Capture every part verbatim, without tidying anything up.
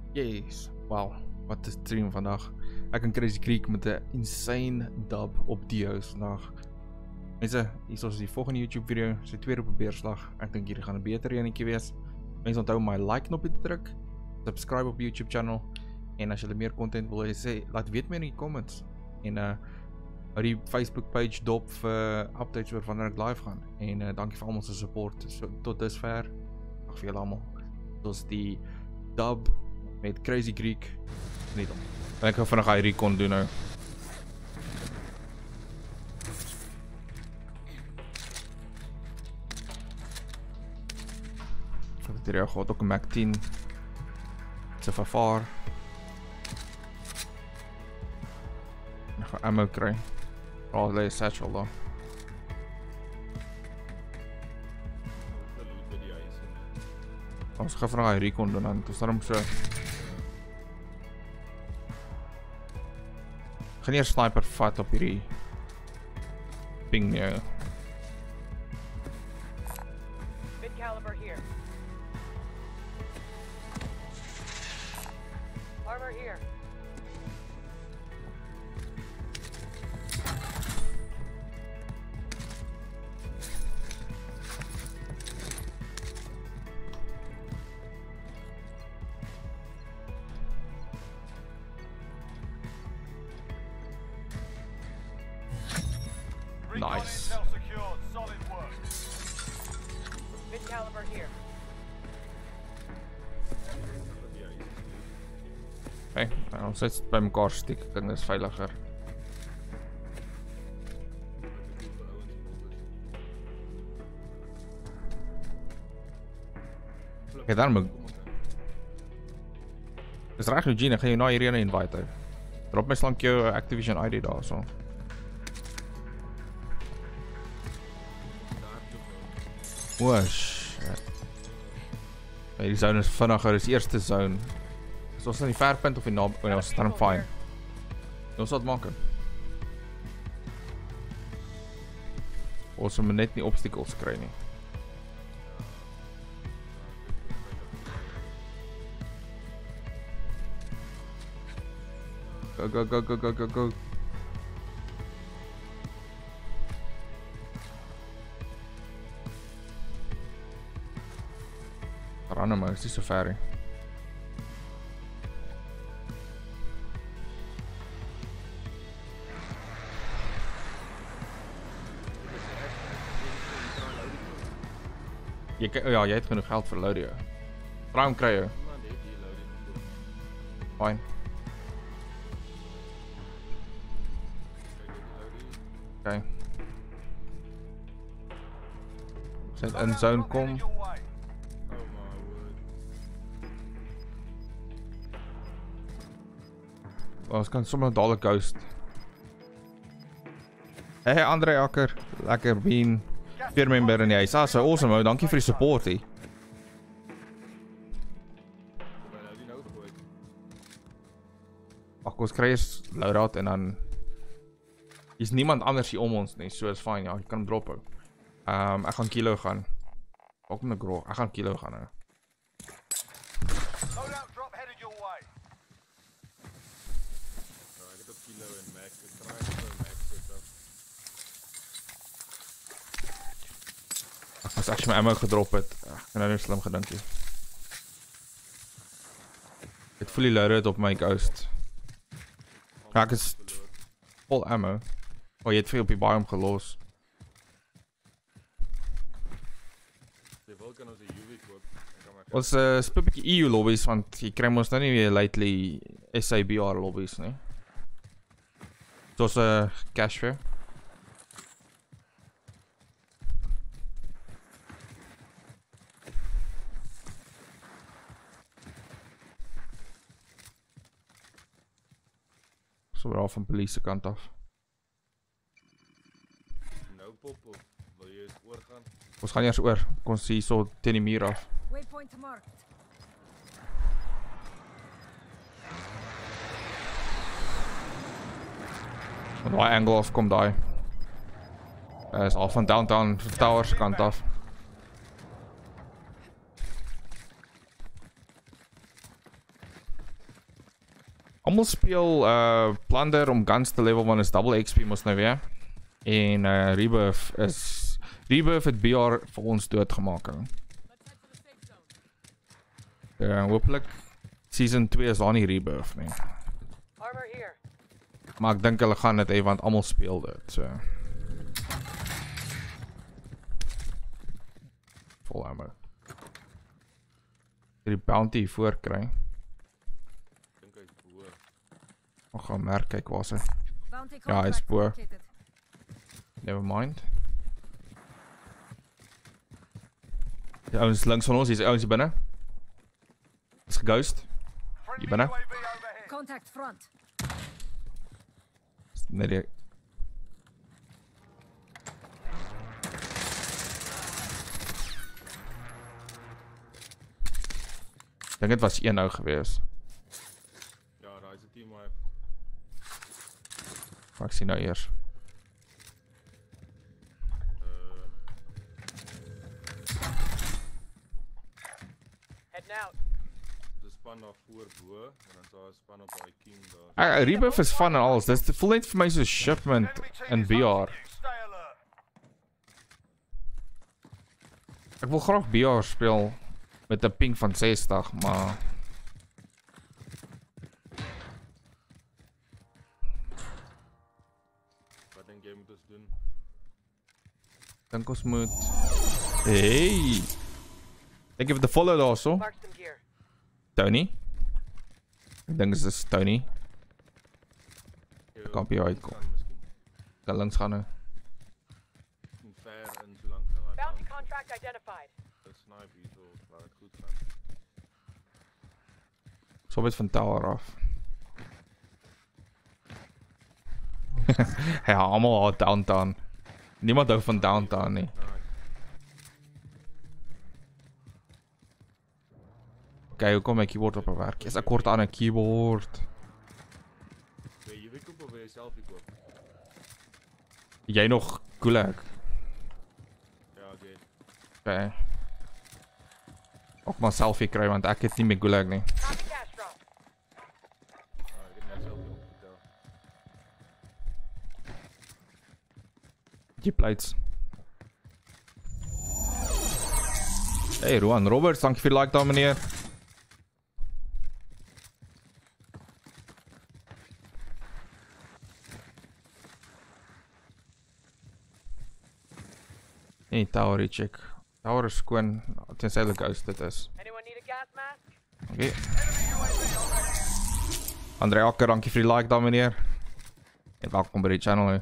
Yes, wauw, wat een stream vandaag. Ek en Crazy Creek met een insane dub op Dio's vandaag. Mense, hier is die volgende YouTube video, sy tweede op een beerslag. Ek dink hierdie gaan een beter enetjie wees. Mense onthou om my like knopje te druk, subscribe op YouTube channel, en as julle meer content wil sê, laat weet my in die comments. En uh, hou die Facebook page dop vir updates oor wanneer ek live gaan. En uh, dankie vir almal se support so, tot dusver. Dag vir julle almal. Soos die dub met Crazy Creek. Niet om. En ek gaan vinnig hy recon doen nou. Ek het hier gehad ook een Mac tien. Sy vervaar. En ek gaan ammo kry. Raad lê satchel daar. Ons gaan vinnig hy recon doen en ons daarom so. Ek gaan eers sniper vat op hierdie ping nie. Mid caliber here. Armor here. Nice. Mid caliber here. Okay, nou, ons sit by mekaar steek, ek dink dis veiliger. Okay, daarom dis reg Eugene, ek gaan jou na hierdie ene invite. Drop my slank jou Activision I D daar so. Oh shit. Die zone is vinniger, is eerste zone. Is ons aan die verpunt of die naam? Oh, ons staan fine. Ons wat maak. Ons moet net nie obstacles kry nie. Go go go go go go go. Ranne maar, is nie so ver nie. Jy, ja, jy het genoeg geld vir load jou. Ruim kry jou. Fine. Okay. As dit in zone kom. Ons kan sommer dadelijk ghost. Hey Andre Akker, lekker bean. Vier member in die huis. Ah, so awesome ou, dankie vir die support hier. Ag, ons kry eers loadout en dan is niemand anders hier om ons nie, so is fine, ja, jy kan hom drop hou. Um, ek gaan kilo gaan. Ook met 'n grog, ek gaan kilo gaan nou. As ek my ammo gedrop het, ek het nou nie slim gedink nie. Het fully loaded op my ghost. Ja, ek is vol ammo. Oh, jy het veel op die biome gelos. Ons uh, speel 'n bietjie E U lobbies, want jy kry mos nou nie weer lately S A B R lobbies nie. Soos 'n uh, cash fair. So weer af van polisie kant af. Nou pop op, wil jy eens oorgaan? Ons gaan eers oor, kon sien so teen die muur af. Waypoint marked. Van daai angle af kom daai. Uh, is al van downtown towers kant af. Almal speel uh Plunder om guns te level want is double X P mos nou weer. En uh Rebirth is Rebirth het B R vir ons doodgemaak. Hè. Ja, hopelik season twee is daar nie Rebirth nie. Armor here. Maar ek dink hulle gaan dit hê want almal speel dit. So. Vol ammo. Die bounty voor kry. Dink hy's bo. Ons gaan merk kyk waar sy. Bounty Ja, hy's contract bo. located. Never mind. Die ouens links van ons, hier is ouens hier binne. Is geghost. Hier binne. Contact front. Nee, die... Ek dink dit was een nou gewees. Ja, daar is 'n team wipe. Maar ek sien nou eers. Uh, Heading out. dis span daar voor bo en dan is daar 'n span op daai king daar. Ah, Rebirth is fun en alles. Dit voel net vir my so shipment in B R. Ek wil graag B R speel met 'n ping van sestig, maar Wat dink jy moet ons doen? dink ons moet Hey. Thank you for the follow daarso. Mark some gear. Tony. Ek dink dit is Tony. Jy Kan op jou uitkom. gaan miskien. Kan links gaan nou. Miskien ver in so lank na daai Bounty baan. contract identified. Dis snipe hier so, laat dit goed gaan. So met van tower af. Ja, allemaal al downtown. Niemand hou van downtown nie. Nice. Oké, hoe kom my keyboard op 'n werk? Yes, ek kort aan 'n keyboard. Wil jy weer koop of wil jy selfie koop? Jy nog Gulag? Ja, oké. Oké. Ook maar selfie kry want ek het nie meer Gulag nie. Copy cash drop. Ah, ek het net selfie opgetel. Die plates. Hey Roan Roberts, dankie vir die like daar meneer. Nee, tower check. Tower is skoon, tensy hulle ghost dit is. Anyone need a gas mask? Okay. André Akker, dankie vir die like daar meneer. En welkom by die channel. He.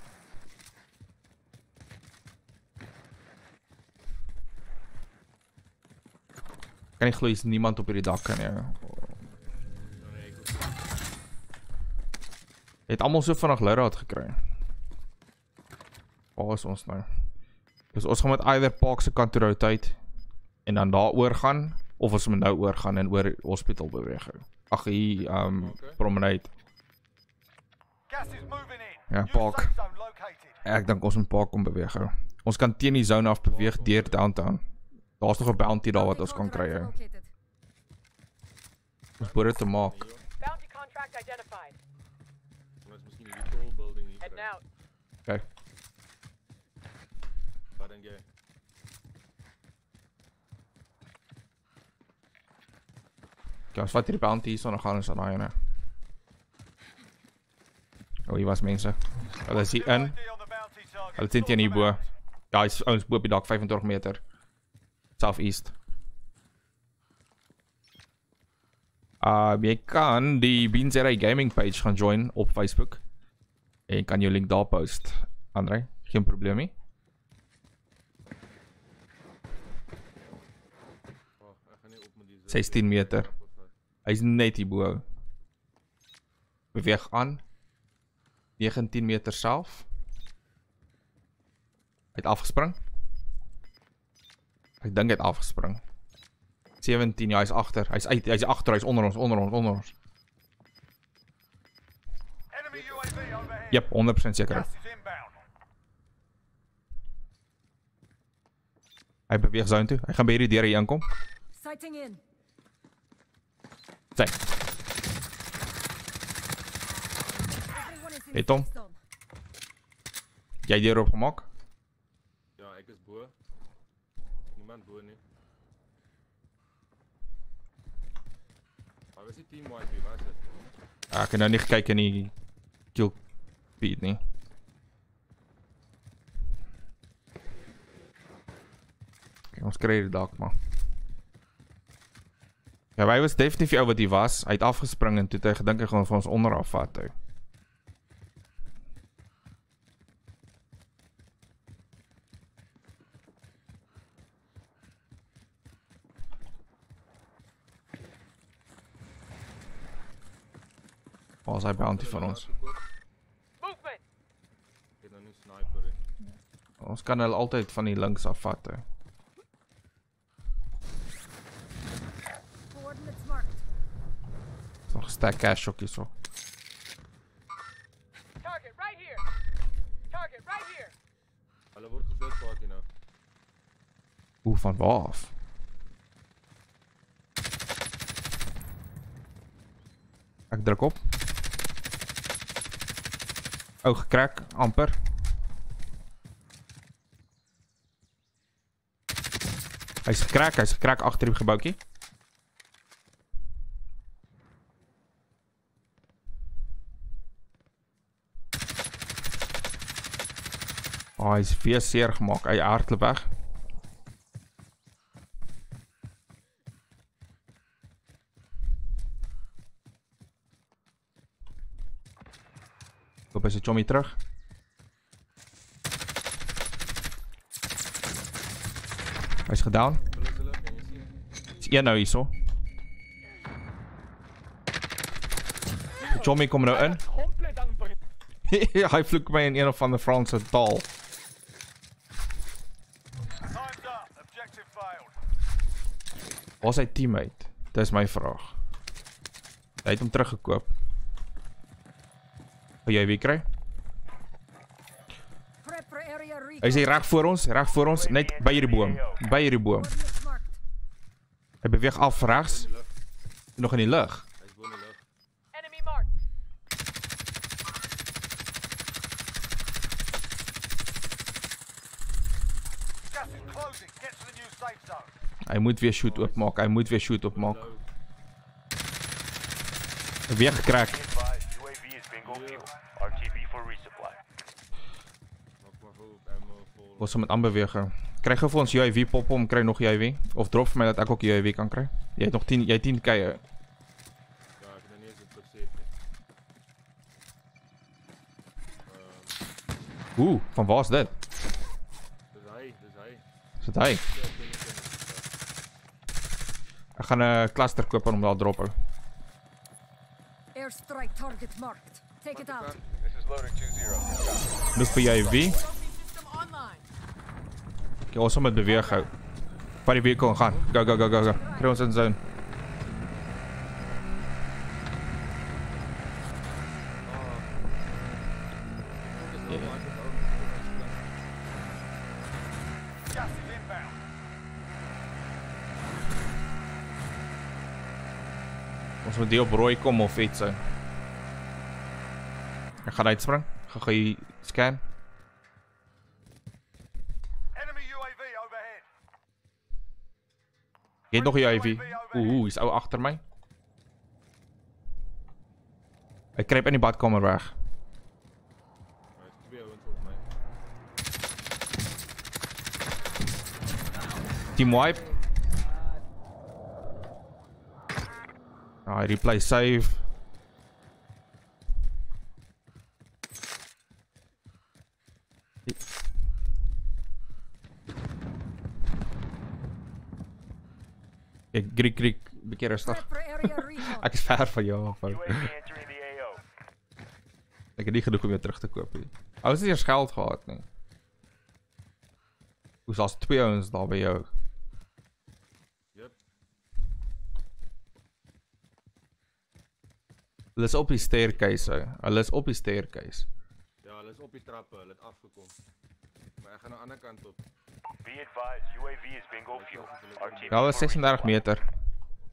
Kan nie glo is niemand op hierdie dak kan nie. Nou nee, ek hoef Het almal so vinnig Luraad gekry. Waar is ons nou? Dus ons gaan met either Park se kant toe rotate en dan daar oor gaan of ons moet nou oor gaan en oor hospitaal beweeg. Ag hier um Okay. promenade. Gas is moving in. Ja, New Park. safe zone located. Ek dink ons moet Park kom beweeg. Hou. Ons kan teen die zone af beweeg deur downtown. Daar's nog 'n bounty daar wat ons kan kry. Hou. Located. Ons moet dit te maak. hier. Bounty contract identified. Ons miskien hierdie tall building hier. Heading kry. out. Okay. Wat dink jy? Okay, ons vat hierdie bounty hier so en dan gaan ons aan daai ene. Oh, hier was mense. Hulle is hier in. U A V on the bounty target. Hulle teen teen hier bo. Ja, hy's ons bo op die dak vyf en twintig meter. Southeast. Uh, jy kan die Beanzera Gaming page gaan join op Facebook. En kan jou link daar post. André, geen probleem nie. Oh, ek gaan nie op met die sestien meter. Hy's net hier bo. Beweeg aan. negentien meter self. Hy het afgespring. Ek dink hy het afgespring. sewentien, ja, hy's agter. Hy's uit, hy's agter, hy's onder ons, onder ons, onder ons. Enemy U A V overhead. Jep, honderd persent seker. Gas is inbound. Hy beweeg zone toe. Hy gaan by hierdie deur hier inkom. Sighting in. Sy. Hey Tom, jy deur opgemaak? Ja, ek is bo. Niemand bo nie. Waar was die team wipe? Waar is dit? Ja, ek het nou nie gekyk in die kill feed nie. Okay, ons kry die dak maar. Ja, hy was definitief ou wat hy was. Hy het afgespring en toe het hy gedink hy gaan vir ons onder afvat hou. Waar is hy bounty van ons? Movement! Ek het nou nie sniper nie. Ons kan hulle altyd van die links afvat hou. Coordinates marked. Is nog 'n stack cash ook hierso. Target right here! Target right here! Hulle word gesloot party nou. Oeh, van waar af? Ek druk op. Ou gekrak, amper. Hy's gekrak, hy's gekrak agter die gebouetjie. Oh, hy's weer seer gemaak. Hy hardloop weg. Koop hy sy chommy terug. Hy's gedown. Hulle is hulle, kan jy sien? Is een nou hierso. Chommy kom nou in. Hy vloek my in een of ander Franse taal. Time's up. Objective failed. Waar is sy teammate? Dit is my vraag. Hy het hom teruggekoop. Wil jy wie kry? Prep for area recon. Hy is hier reg voor ons, reg voor ons, net by hierdie boom. By hierdie boom. Coordinates marked. Hy beweeg af regs. Nog in die lug. Hy is bo in die lug. Enemy marked! Gas is closing. Get to the new safe zone. Hy moet weer shoot oopmaak. Hy moet weer shoot oopmaak. Low. Hy weer gekrak. Advised, U A V is bingo fuel. R T B for resupply. Maak maar vol ammo vol. Ons moet aanbeweeg. Kry gou vir ons U A V pop om, kry nog U A V. Of drop vir my dat ek ook U A V kan kry. Jy het nog tien, jy het tien keie. Ja, ek het nou nie eens dit besef nie. Ehm, Oeh, van waar is dit? dis hy, dis hy. Is dit hy? Ja, ek weet nie of Ek gaan 'n cluster koop en hom daar drop hou. Airstrike target marked. Take it out. This is loader two zero. Loop vir U A V. System online! Okay, ons moet beweeg hou. Vat die vehicle en gaan. Go, go, go, go, go. Kry ons in zone. Gas is inbound. Ons moet die op rooi kom of iets. Hè. Ek gaan uitspring. Gaan gou hier scan. Enemy U A V overhead. Jy het nog 'n U A V. Oeh, hy's ou agter my. Hy kruip in die badkamer weg. Hy is twee ouens op my. Team wipe. Ah, hy replay save. Ek Griek Griek bekeer rustig. Prep for area recon. Ek is ver van jou af. U A V entering the A O. Ek het nie genoeg om jou terug te koop nie. Ou het nie eers geld gehad nie. Hoe's daar's twee ouens daar by jou? Jep. Hulle is op die staircase. Ou. Hulle is op die staircase. Ja, hulle is op die trappe, hulle het afgekom. Maar ek gaan aan die ander kant op. Be advised, U A V is bingo fuel. R T B Ja, hulle is for seksensdertig resupply. meter.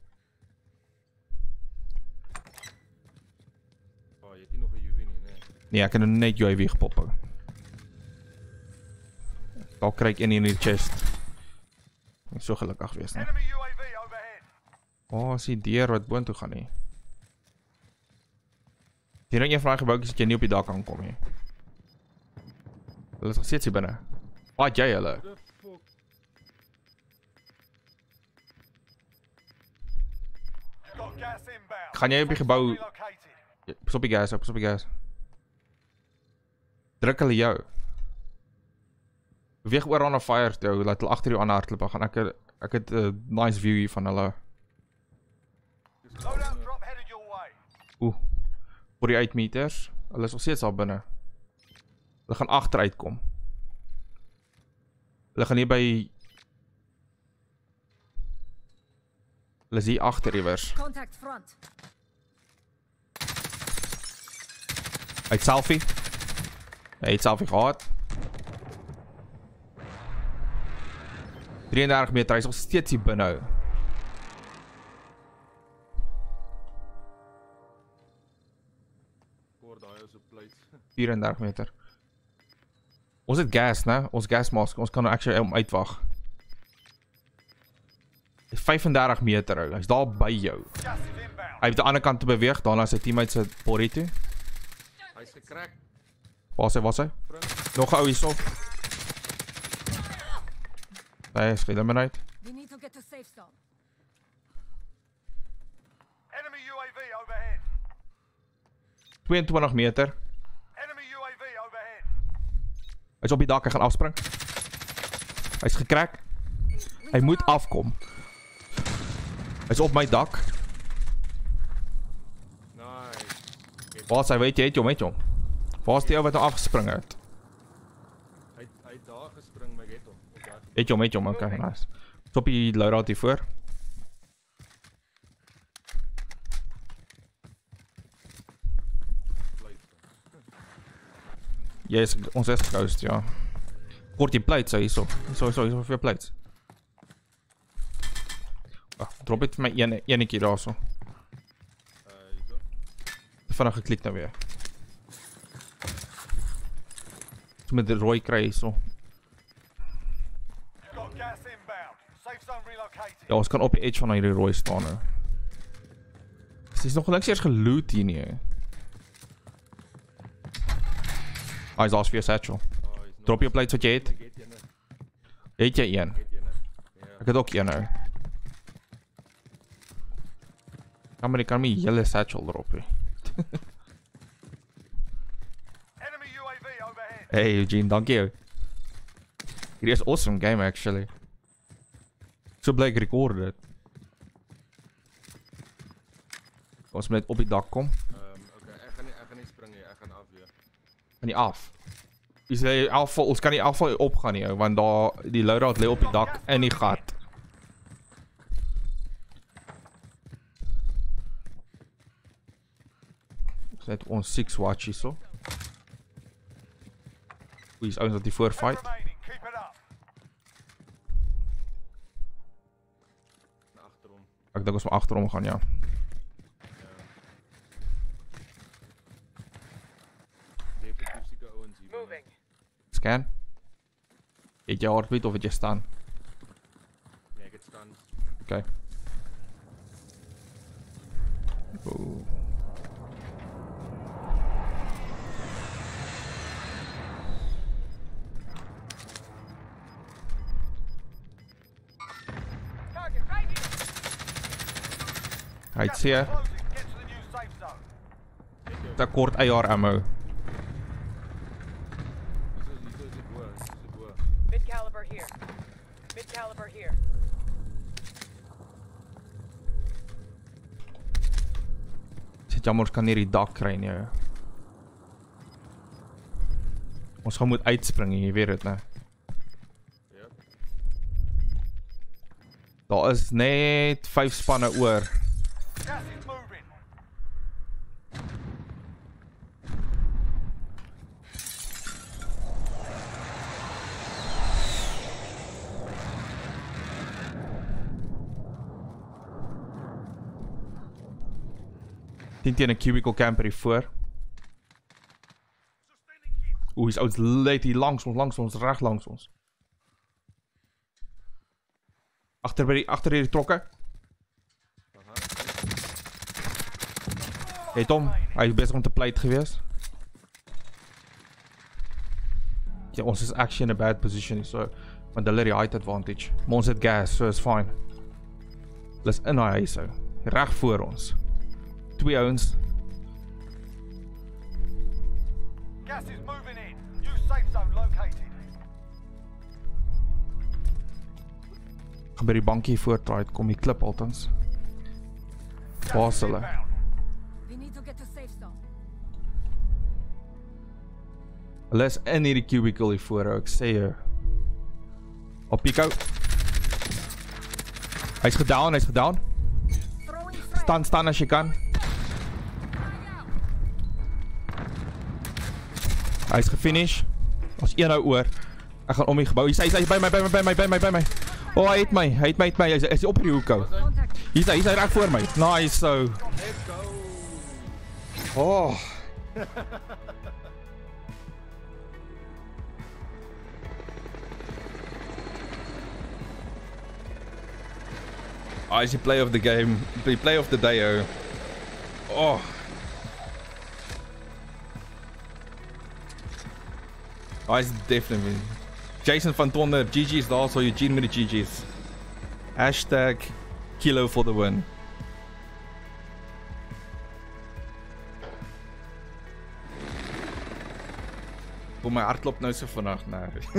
Oh, jy het nie nog 'n U V nie, nee. Nee, ek kan net U A V gepop hou. Daar kry ek een in die chest. Ek is so gelukkig wees, nee. Enemy U A V overhead. Oh, is die deur wat boontoe gaan nie. Hier in een van die gebouwtjies dat jy nie op die dak kan kom nie. Hulle is nog steeds hier binne. Wat jy hulle? The fuck? You've got gas inbound. Gaan jy op die gebou... Relocated. Pas op die gas, pas op die gas. Druk hulle jou. Beweeg oor aan 'n fire toe, laat hulle agter jou aan hardloop gaan. Ek ek het 'n uh, nice view hier van hulle. Loadout drop headed your way. Oeh. Voor die uitmeters. Hulle is nog steeds al binne. Hulle gaan agteruit kom. Hulle gaan hier by... Hulle is hier agter iewers. Contact front. Hy het selfie. Hy het selfie gehad. drieëndertig meter, hy is nog steeds hier binne. Voor daai is 'n plate. vierendertig meter. Ons het gas, né? Ons gasmask. Ons kan nou actually om uitwag. Hy is vyfendertig meter ou. Hy's daar by jou. Gas is inbound. Hy het aan die ander kant toe beweeg, daarna sy teammate se body toe. Hy's gekrek. Waar is hy? Waar is hy? Nog 'n ou hierso. Hy skiet hom uit. We need to get to safe zone. Enemy U A V overhead. tweeëntwintig meter. Enemy U A V overhead. Hy's op die dak, hy gaan afspring. Hy's gekrek. Hy moet afkom. Hy's op my dak. Nice. Waar is hy? Weet jy, het jy hom, het jy hom? Waar is die ou wat nou afgespring het? Hy hy het daar gespring, maar ek het hom. Op daai Het jy hom, het jy hom, okay, nice. Is op die loadout hier voor. plate. Jy is, ons is ghost, ja. Kort die plates, so hierso. Hierso, hierso, hierso, vir plates. Ah, drop dit vir my ene, enetjie daarso. Uh hierso. Vinnig geklik nou weer. So met die rooi kry hierso. You've got gas inbound. Safe zone relocated. Ja, ons kan op die edge van hierdie rooi staan nou. Dis is nog niks eers geloot hier nie. Ah, is daar's vir jou satchel. Oh, hy's nog- Drop jou plates wat jy het. Ek het ene. Het jy een? Ek het ene. Ja. Ek het ook een nou. Kan maar ek kan my hele satchel drop hê. Enemy U A V overhead. Hey Eugene, dankie jou. Hierdie is awesome game actually. So bly ek record dit. Ons moet net op die dak kom. Ehm um, okay, ek gaan nie ek gaan nie spring nie. Ek gaan af weer. Kan nie af. Is hy afval? Ons kan nie afval opgaan nie, ou, want daar die loadout lê op die dak in die gat. Ons het ons six watch hierso. Wie is ouens wat die voor Ten fight? remaining. Keep it up. Na agterom. Ek dink ons moet agterom gaan, ja. Definitief seker ouens hier. binne. Moving. Scan. Het jy heartbeat of het jy staan? Nee, ek het staan. Okay. Oeh. Target right here. Hy het Gas is seer. closing. Get to the new safe zone. Te kort A R ammo. Hierso hierso is die bo. Hierso is die bo. Mid caliber here. Mid caliber here. Sit jammer ons kan nie die dak kry nie. ou. Ons gaan moet uitspring, jy weet dit, né? Ja. Daar is net vyf spanne oor. Gas is moving. Tien teen 'n cubicle camper hier voor. Oeh, is ouds leed hier langs ons, langs ons, recht langs ons. Achter, by die, achter die trokken. Hey Tom, hij is bezig om te pleit geweest. Ja, ons is actually in a bad position, so want hulle die height advantage. Maar ons het gas, so is fine. Hulle is in die huis, so. Reg voor ons. Twee ouens. Gas is moving in. New safe zone located. Ek gaan by die bankie voortraai, kom die klip altens. Waar is hulle? We need to get to safe zone. Hulle is in hierdie cubicle hier voor, ek sê jou. Op Pico. Hy is gedown, hy is gedown. Throwing frag. Staan, staan as jy kan. Hy is gefinish. Ons een nou oor. Ek gaan om die gebouw. Hy is, hy is by my, by my, by my, by my, by my. Oh, hy het my, hy het my, het my. Hy is, hy is op die hoek hou. Contact. Hier is hy, hier is hy reg voor my. Nice, so. Let's go. Oh. Ah, is die play of the game. Die play of the day, oh. Oh. Ah, is definitely. Jason van Tonder, G G's daar, so Eugene met die G G's. Hashtag kilo for the win. Voor my hart klop nou so vannacht, nee.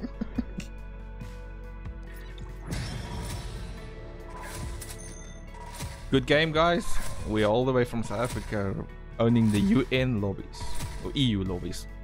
Good game, guys. We are all the way from South Africa, owning the U N lobbies, or E U lobbies.